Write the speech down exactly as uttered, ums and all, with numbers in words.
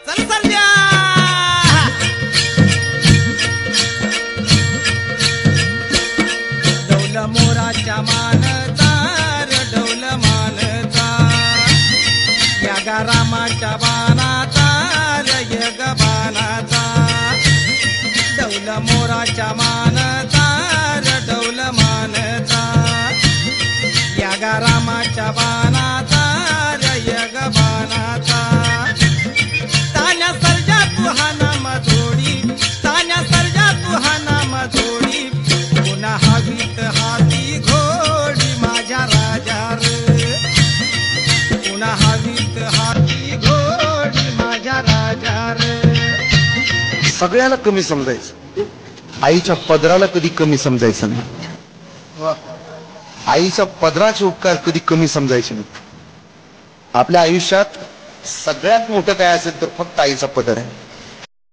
चल सर्जा डौल मोराच्या मानता र डौल मानता या गा रामाच्या बाणाचा र यग बाणाचा डौल मोराच्या मानता र डौल मानता या गा रामाच्या बाणाचा र यग बाणाचा तान्या सर्जा तू हा नाम जोडी तान्या सर्जा तू हा नाम जोडी पुन्हा हवीत हाती घोडी माझ्या राजा रे पुन्हा हवीत हाती घोडी माझ्या राजा रे सगळ्याला कमी समजायचं आईच्या पदराला कधी कमी समजायचं नाही आईच्या पदराचे उपकार कधी कमी समजायचे नाही आपल्या आयुष्यात सगळ्यात मोठं काय असेल तर फक्त आईचा पदर आहे